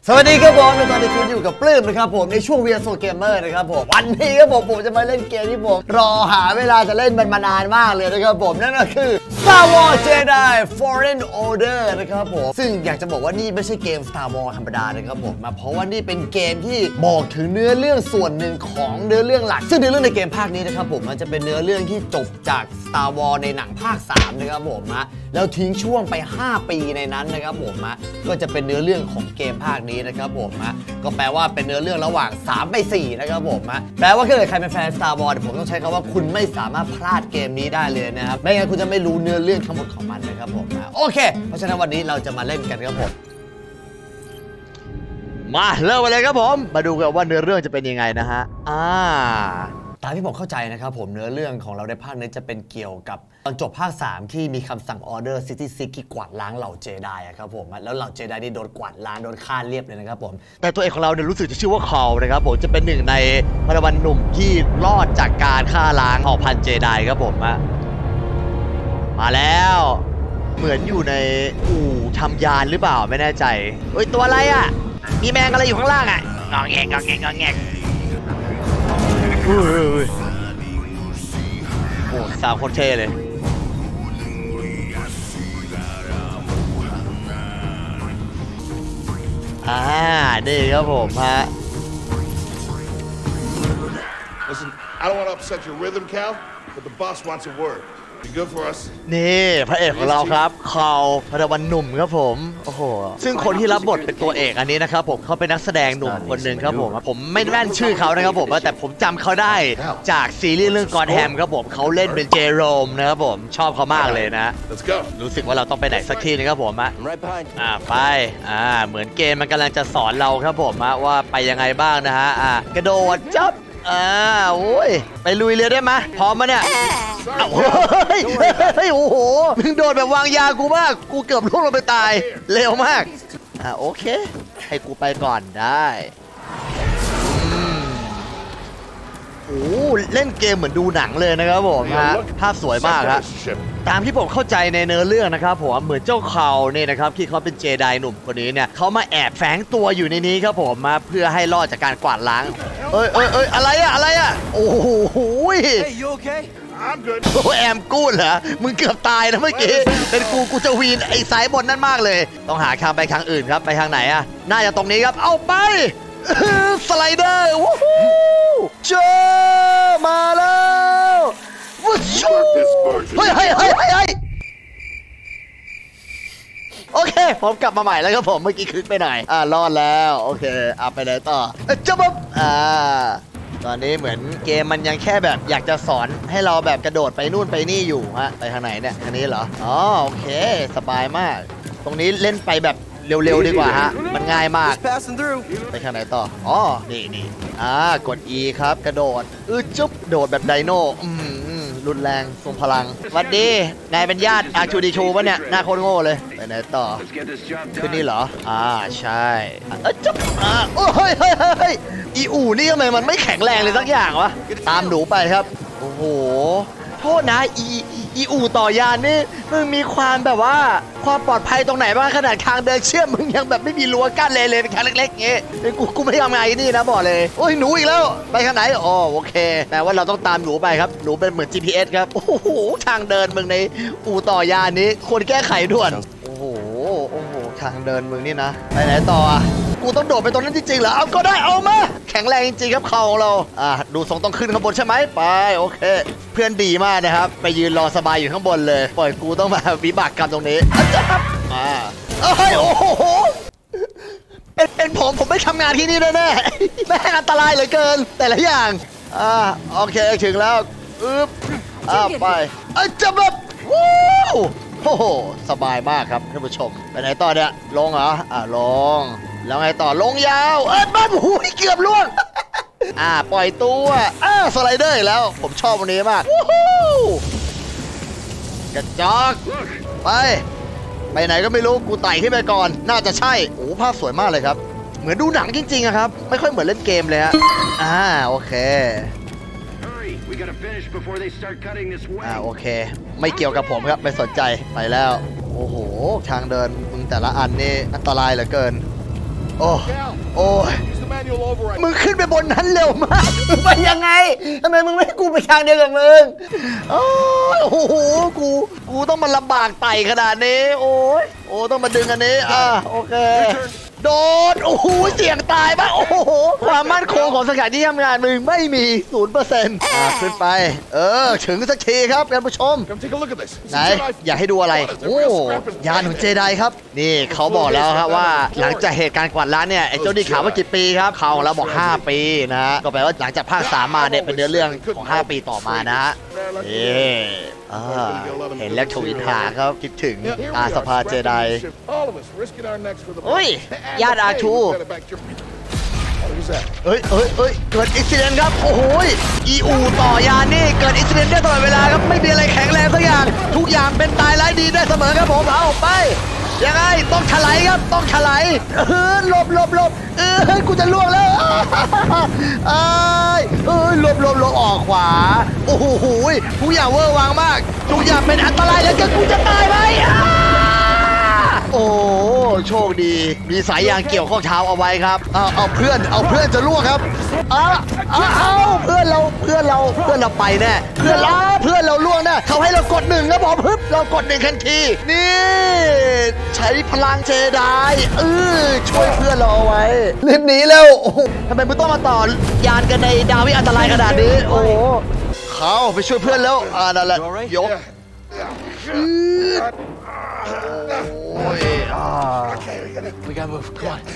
สวัสดีครับผมตอนนี้คุณอยู่กับปลื้มนะครับผมในช่วง VR Soul Gamer นะครับผมวันนี้ครับผมจะมาเล่นเกมที่ผมรอหาเวลาจะเล่นมันมานานมากเลยนะครับผมนั่นก็คือ Star Wars Jedi Fallen Order นะครับผมซึ่งอยากจะบอกว่านี่ไม่ใช่เกม Star Wars ธรรมดานะครับผมเพราะว่านี่เป็นเกมที่บอกถึงเนื้อเรื่องส่วนหนึ่งของเนื้อเรื่องหลักซึ่งเนื้อเรื่องในเกมภาคนี้นะครับผมมันจะเป็นเนื้อเรื่องที่จบจาก Star Wars ในหนังภาค3นะครับผมแล้วทิ้งช่วงไป5ปีในนั้นนะครับผมก็จะเป็นเนื้อเรื่องของเกมภาคนี้นะครับผมก็แปลว่าเป็นเนื้อเรื่องระหว่าง3ไป4นะครับผมแปลว่าถ้าเกิดใครเป็นแฟน Star Wars ผมต้องใช้คำว่าคุณไม่สามารถพลาดเกมนี้ได้เลยนะครับไม่งั้นคุณจะไม่รู้เนื้อเรื่องทั้งหมดของมันนะครับผมโอเคเพราะฉะนั้นวันนี้เราจะมาเล่นกันครับผมมาเริ่มไปเลยครับผมมาดูกันว่าเนื้อเรื่องจะเป็นยังไงนะฮะตามที่ผมเข้าใจนะครับผมเนื้อเรื่องของเราในภาคนี้จะเป็นเกี่ยวกับตอนจบภาค3ที่มีคำสั่ง Order 66ที่กวาดล้างเหล่าเจไดครับผมแล้วเหล่าเจไดนี่โดนกวาดล้างโดนฆ่าเรียบเลยนะครับผมแต่ตัวเอกของเราเนี่ยรู้สึกจะชื่อว่าคอลนะครับผมจะเป็นหนึ่งในพลวันหนุ่มที่รอดจากการฆ่าล้างเผ่าพันธุ์เจไดครับผมมาแล้วเหมือนอยู่ในอู่ทำยานหรือเปล่าไม่แน่ใจเฮ้ยตัวอะไรอ่ะมีแมงอะไรอยู่ข้างล่างอ่ะงอแงกงอแงกงอแงกโอ้สาวคนเท่เลยนี่ครับผมฮะ Listen, I don't want to upset your rhythm, Cal, but the boss wants a word. You good for us? นี่พระเอกของเราครับเขาพระวันหนุ่มครับผมโอ้โหซึ่งคนที่รับบทเป็นตัวเอกอันนี้นะครับผมเขาเป็นนักแสดงหนุ่มคนหนึ่งครับผมไม่แม่นชื่อเขานะครับผมแต่ผมจำเขาได้จากซีรีส์เรื่องกอดแฮมครับผมเขาเล่นเป็นเจโรมนะครับผมชอบเขามากเลยนะรู้สึกว่าเราต้องไปไหนสักที่นึงครับผมไปเหมือนเกมมันกำลังจะสอนเราครับผมว่าไปยังไงบ้างนะฮะกระโดดจับโอ้ยไปลุยเรือได้ไหมพร้อมมั้ยเนี่ยเฮ้ยโอ้โหมึงโดนแบบวางยากูมากกูเกือบล่วงลงไปตายเร็วมากโอเคให้กูไปก่อนได้โอ้เล่นเกมเหมือนดูหนังเลยนะครับผมภาพสวยมากครับตามที่ผมเข้าใจในเนื้อเรื่องนะครับผมเหมือนเจ้าเขาเนี่ยนะครับที่เขาเป็นเจไดหนุ่มคนนี้เนี่ยเขามาแอบแฝงตัวอยู่ในนี้ครับผมเพื่อให้รอดจากการกวาดล้างอะไรอะโอ้โหโอ้แอมกูดเหรอมึงเกือบตายนะเมื่อกี้เป็นกูจะวีนไอ้สายบนนั่นมากเลยต้องหาทางไปทางอื่นครับไปทางไหนอะน่าจะตรงนี้ครับเอาไปสไลเดอร์วู้ฮู้เจอมาแล้วเฮ้ยโอเคผมกลับมาใหม่แล้วครับผมเมื่อกี้คึกไปหน่อยรอดแล้วโอเคไปไหนต่อจะบ๊อบตอนนี้เหมือนเกมมันยังแค่แบบอยากจะสอนให้เราแบบกระโดดไปนู่นไปนี่อยู่ฮะไปทางไหนเนี่ยทางนี้เหรอโอเคสบายมากตรงนี้เล่นไปแบบเร็วๆดีกว่าฮะมันง่ายมากไปทางไหนต่อนี่กด E ครับกระโดดจุ๊บโดดแบบไดโน่รุนแรงทรงพลังวัดดีนายเป็นญาติอาชูดีชูปะเนี่ยหน้าโคตรโง่เลยไปไหนต่อขึ้นนี่เหรอใช่จุ๊บโอ้ยอีอู่นี่ทำไมมันไม่แข็งแรงเลยสักอย่างวะตามหนูไปครับโอ้โหโทษนะอีอู่ต่อยานนี่มึงมีความแบบว่าความปลอดภัยตรงไหนบ้างขนาดทางเดินเชื่อมมึงยังแบบไม่มีรั้วกั้นเลยเป็นทางเล็กๆงี้กูไม่ทำไงนี่นะบอกเลยโอ้ยหนูอีกแล้วไปทางไหนโอเคแต่ว่าเราต้องตามหนูไปครับหนูเป็นเหมือน GPS ครับโอ้โหทางเดินมึงในอู่ต่อยานนี้ควรแก้ไขด่วนโอ้โหทางเดินมึงนี่นะไปไหนต่อกูต้องโดดไปตรงนั้นจริงๆเหรอเอาก็ได้เอามาแข็งแรงจริงๆครับเขาของเราดูทรงต้องขึ้นข้างบนใช่ไหมไปโอเคเพื่อนดีมากนะครับไปยืนรอสบายอยู่ข้างบนเลยปล่อยกูต้องมาวิบากกรรมตรงนี้โอ้โหเป็นผมไม่ทำงานที่นี่แน่ๆแม่งอันตรายเหลือเกินแต่ละอย่างโอเคถึงแล้วไปจะแบบวู้โอ้โหสบายมากครับท่านผู้ชมไปไหนต่อเนี่ยลงเหรอลงแล้วไงต่อลงยาวบ้านหูเกือบล่วงปล่อยตัวสไลเดอร์อีกแล้วผมชอบวันนี้มากกระจอกไปไหนก็ไม่รู้กูไต่ขึ้นไปก่อนน่าจะใช่โอ้ภาพสวยมากเลยครับเหมือนดูหนังจริงๆครับไม่ค่อยเหมือนเล่นเกมเลยฮะโอเคโอเคไม่เกี่ยวกับผมครับไม่สนใจไปแล้วโอ้โหทางเดินมึงแต่ละอันนี่อันตรายเหลือเกินโอ้โอ้ย Use the manual override. มึงขึ้นไปบนนั้นเร็วมากไปยังไงทำไมมึงไม่ให้กูไปทางเดียวกับมึงโอ้ยโอ้โหกูต้องมาลำบากไต่ขนาดนี้โอ้ยโอ้ต้องมาดึงอันนี้โอเคโดนโอ้โหเสี่ยงตายปะโอ้โหความมั่นคงของสถานที่ทำงานมึงไม่มี 0%ขึ้นไปถึงสักทีครับท่านผู้ชม Come take a look at this. ไหนอยากให้ดูอะไรโอ้ยานของเจไดครับนี่เขาบอกแล้วครับว่าหลังจากเหตุการณ์กวาดล้างเนี่ยไอ้เจ้านี่ข่าวว่ากี่ปีครับข่าวของเราบอก5 ปีนะฮะก็แปลว่าหลังจากภาค3มาเนี่ยเป็นเรื่องของ5 ปีต่อมานะฮะเห็นแล้วทวิตหาครับคิดถึงอาสภาเจได All of us risking our necks for the. เฮ้ยญาติอาชู Who's that? เฮ้ยเกิดอุบิเหตุครับโอ้โหอีอูต่อยานนี่เกิดอุบิเหตุได้ตลอดเวลาครับไม่มีอะไรแข็งแรงสักอย่างทุกอย่างเป็นตายร้ายดีได้เสมอครับผมเอาไปยังไงต้องถลายครับต้องถลายหลบกูจะล่วงแล้วหลบออกขวาโอ้โหทุกอย่างเวอร์วังมากทุกอย่างเป็นอันตรายแล้วกูจะตายไหมโอ้โชคดีมีสายยางเกี่ยวข้อเท้าเอาไว้ครับเอาเพื่อนจะล่วงครับเพื่อนเราไปแน่เพื่อนเราล่วงแน่เขาให้เรากด1ครับผมเรากด1ทันทีนี่ใช้พลังเจไดช่วยเพื่อนเราเอาไว้รีบหนีแล้วทำไมมึงต้องมาต่อยานกันในดาวิอันตรายขนาดนี้โอ้เขาไปช่วยเพื่อนแล้วนั่นแหละยกWe gotta move. Come on.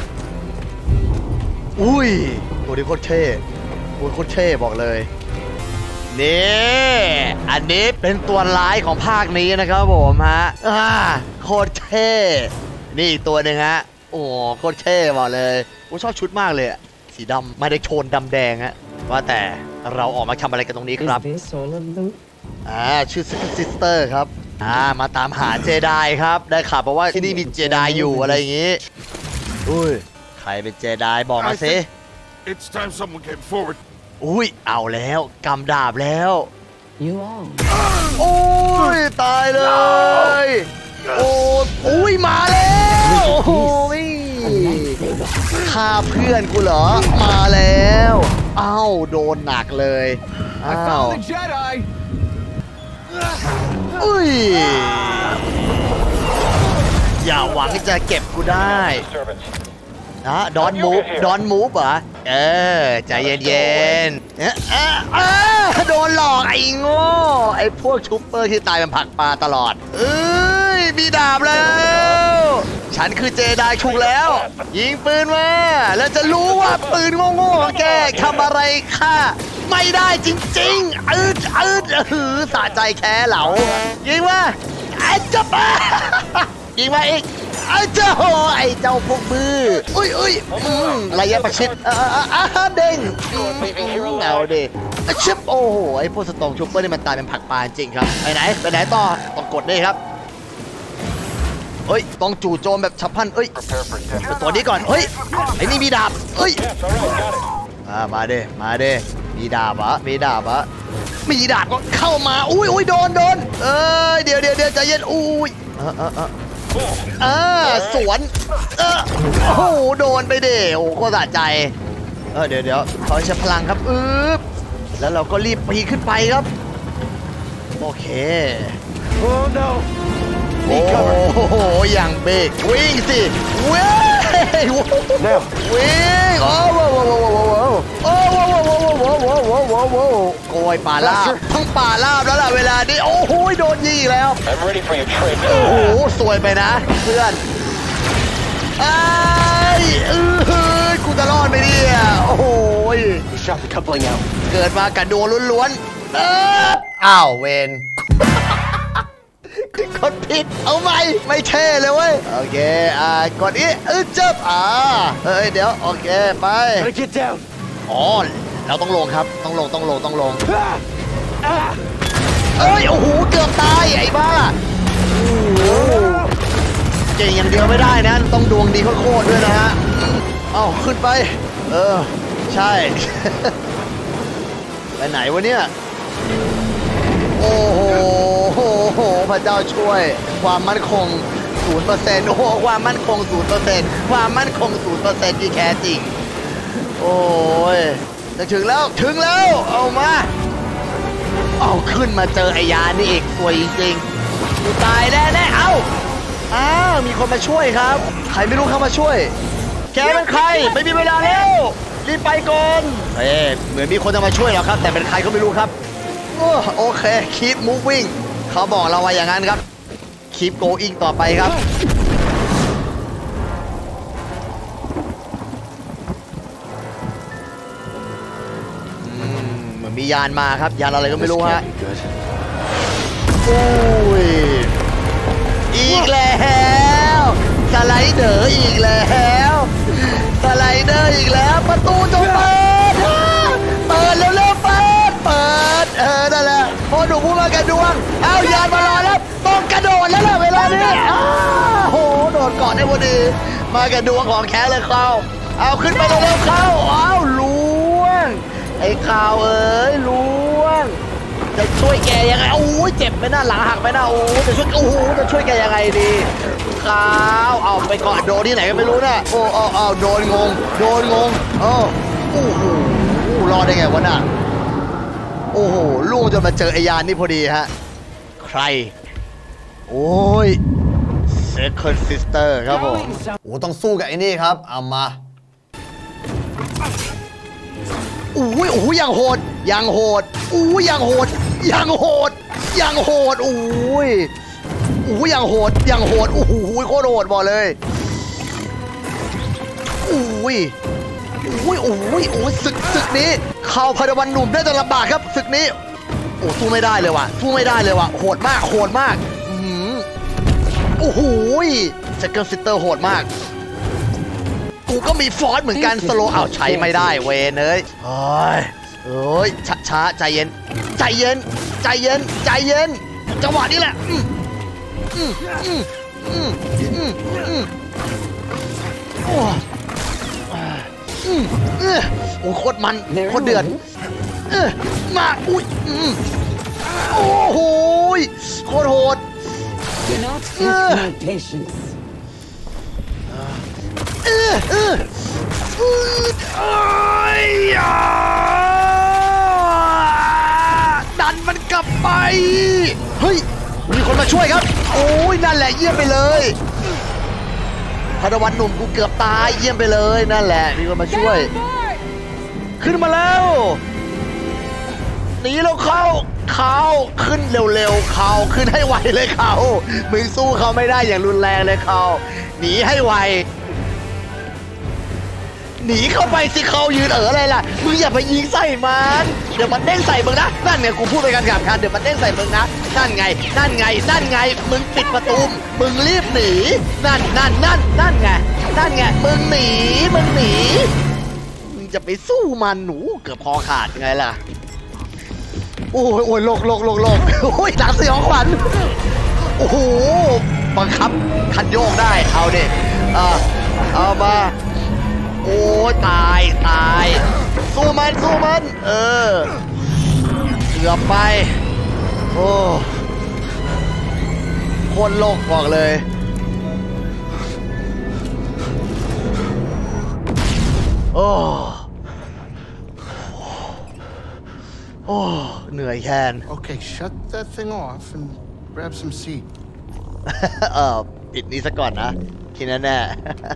อุ้ยตัวนี้โคตรเท่บอกเลยนี่อันนี้เป็นตัวร้ายของภาคนี้นะครับผมฮะโคตรเท่นี่อีกตัวหนึ่งฮะโอ้โคตรเท่บอกเลยผมชอบชุดมากเลยสีดำไม่ได้โชนดำแดงฮะว่าแต่เราออกมาทำอะไรกันตรงนี้ครับชื่อซิสเตอร์ครับมาตามหาเจไดครับได้ข่าวมาว่าที่นี่มีเจไดอยู่อะไรอย่างงี้อุ้ยใครเป็นเจไดบอกมาสิ It's time someone came forward. อุ้ยเอาแล้วกำดาบแล้วโอ้ยตายเลยอุ้ยมาแล้วโอ้ยฆ่าเพื่อนกูเหรอมาแล้วโดนหนักเลยอุ้ยอย่าหวังจะเก็บกูได้ดอนมูฟเหรอใจเย็นโดนหลอกไอ้โง่ไอ้พวกชุปเปอร์ที่ตายเป็นผักปลาตลอดมีดาบแล้วฉันคือเจไดถูกแล้วยิงปืนมาแล้วจะรู้ว่าปืนโง่ๆแกทำอะไรข้าไม่ได้จริงๆสะใจแค่เหล่ายิงมาไอ้เจ้าบ้ายิงมาอีกไอ้เจ้าพวกมืออุ้ยระยะประชิดเด้งเอาดิชิปโอ้โหไอ้พวกสตองชุปเปอร์นี่มันตายเป็นผักปลาจริงครับไปไหนต่อต้องกดนี่ครับต้องจู่โจมแบบฉับพลันตัวนี้ก่อนไอ้นี่มีดาบมาเด้มีดาบอะมีดาบก็เข้ามาอุ้ยโดนเดี๋ยวใจเย็นอุ้ยสวนโอ้โหโดนไปเด้โอ้ก็สะใจเดี๋ยวขอใช้พลังครับแล้วเราก็รีบปีนขึ้นไปครับโอเคโอ้โหอย่างเบรกวิ่งสิวิ่งโอ้โกยป่าลาบทั้งป่าลาบแล้วล่ะเวลานี้โอ้โหโดนยิงแล้ว โอ้โหสวยไปนะเพื่อนกูจะรอดไหมเนี่ยโอ้โหเกิดมากระโดดล้วนๆเวนกดผิดเอาใหม่ไม่เท่เลยเว้ยโอเคกดจับเดี๋ยวโอเคไปเราต้องลงครับต้องลงโอ้โหเกือบตายไอ้บ้าเก่งอย่างเดียวไม่ได้นะต้องดวงดีโคตรด้วยนะฮะขึ้นไปใช่ ไปไหนวะเนี่ยโอ้โหพระเจ้าช่วยความมั่นคง 0%โอ้โหความมั่นคง 0% ความมั่นคง 0% ที่แท้จริงโอ้ยจะถึงแล้วเอามาเอาขึ้นมาเจอไอ้ยานี่อีกสวยจริงๆกูตายแน่ๆอ้าวมีคนมาช่วยครับใครไม่รู้เข้ามาช่วยแกเป็นใครไม่มีเวลาแล้วรีบไปก่อนเหมือนมีคนจะมาช่วยเราครับแต่เป็นใครก็ไม่รู้ครับโอเค keep moving เขาบอกเราไว้อย่างนั้นครับ keep going ต่อไปครับเหมือนมียานมาครับยานอะไรก็ไม่รู้ฮะโอ้ยอีกแล้วสไลเดอร์อีกแล้วสไลเดอร์อีกแล้วประตูจงเปิดเร็วๆเปิดนั่นแหละพอหนูพูดมากระดวงเอายานมารอแล้วต้องกระโดดแล้วล่ะเวลานี้โอ้โหโดดก่อนได้พอดีมากระดวงของแค่เลยเขาเอาขึ้นไปเร็วๆเข้าเอาล้วงไอ้ข่าวล้วงจะช่วยแกยังไงโอ้ยเจ็บไปหน้าหลังหักไปหน้าจะช่วยแกยังไงดีข่าวเอาไปก่อนโดนที่ไหนก็ไม่รู้นะโดนงงโอ้โหรอดได้ไงวะน่ะโอ้โหลูกจนมาเจอไอ้ยานนี่พอดีฮะใครโอ้ย Second Sister ครับผมโอ้ต้องสู้กับไอ้นี่ครับเอามาโอ้ยอย่างโหดอย่างโหดโอ้ยอย่างโหดโอ้ยอย่างโหดโอ้โหโคตรโหดบอกเลยโอ้ยศึกนี้เข้าพระวันหนุ่มได้จะลำบากครับศึกนี้โอ้สู้ไม่ได้เลยว่ะโหดมากโอ้โหSecond Sister โหดมากกูก็มีฟอสเหมือนกันสโลเอาใช้ไม่ได้เวนช้าใจเย็นจังหวะนี้แหละโอ้โคตรมันโคตรเดือดมาอุ้ยโอ้โหโคตรโหดดันมันกลับไปเฮ้ยมีคนมาช่วยครับโอ้ยนั่นแหละเยี่ยมไปเลยพระวันหนุ่มกูเกือบตายเยี่ยมไปเลยนั่นแหละมีคนมาช่วยขึ้นมาแล้วหนีแล้วเขาขึ้นเร็วๆเขาขึ้นให้ไวเลยเขามึงสู้เขาไม่ได้อย่างรุนแรงเลยเขาหนีให้ไวหนีเข้าไปสิเขายืนอะไรล่ะมึงอย่าไปยิงใส่มันเดี๋ยวมันเด้งใส่มึงนะนั่นไงกูพูดไปกันกับคันเดี๋ยวมันเด้งใส่มึงนะนั่นไงมึงปิดประตูมึงรีบหนีนั่นไงมึงหนีมึงจะไปสู้มันหนูเกือบคอขาดยังไงล่ะโอ้ยโลกโอ้ยหนักสยองขวัญโอ้โหบังคับคันโยกได้เอาเด็กเอามาโอ้ตายสู้มันเกือบไปโอ้โคตรโลกบอกเลยโอ้เหนื่อยแค้น Okay, shut that thing off and grab some seat. ปิดนี้ซะก่อนนะคิดแน่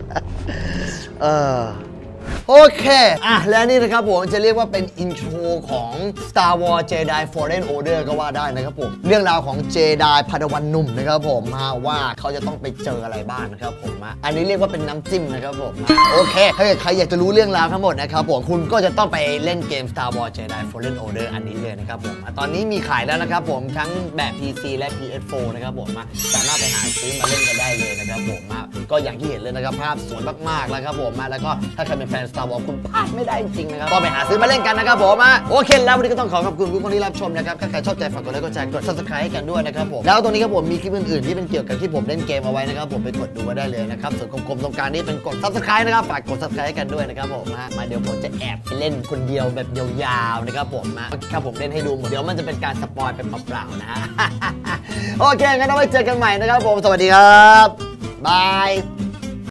โอเคและนี่นะครับผมจะเรียกว่าเป็นอินโทรของ Star Wars Jedi Fallen Order ก็ว่าได้นะครับผมเรื่องราวของเจไดพาดาวันหนุ่มนะครับผมว่าเขาจะต้องไปเจออะไรบ้างนะครับผมอันนี้เรียกว่าเป็นน้ำจิ้มนะครับผมโอเคถ้าเกิดใครอยากจะรู้เรื่องราวทั้งหมดนะครับผมคุณก็จะต้องไปเล่นเกม Star Wars Jedi Fallen Order อันนี้เลยนะครับผมตอนนี้มีขายแล้วนะครับผมทั้งแบบ PC และ PS4 นะครับผมสามารถไปหาซื้อมาเล่นกันได้เลยนะครับผมก็อย่างที่เห็นเลยนะครับภาพสวยมากๆแล้วครับผมแล้วก็ถ้าใครเป็นแฟน Star Wars คุณพลาดไม่ได้จริงๆนะครับก็ไปหาซื้อมาเล่นกันนะครับผมโอเคแล้ววันนี้ก็ต้องขอบคุณทุกคนที่รับชมนะครับถ้าใครชอบใจฝากกดไลค์กดแชร์กด Subscribe ให้กันด้วยนะครับผมแล้วตรงนี้ครับผมมีคลิปอื่นๆที่เป็นเกี่ยวกับที่ผมเล่นเกมเอาไว้นะครับผมไปกดดูมาได้เลยนะครับส่วนกลมๆตรงกลางนี่เป็นกด Subscribe นะครับฝากกด Subscribe ให้กันด้วยนะครับผมมาเดี๋ยวผมจะแอบไปเล่นคนเดียวแบบยาวๆนะครับผมครับผมเล่นให้ดูหมดเดี๋ยวมันจะเป็นการสปอยเป็นเปล่าๆนะฮะโอเคงั้นเอาไว้เจอกันใหม่นะครับผมสวัสดีครับบาย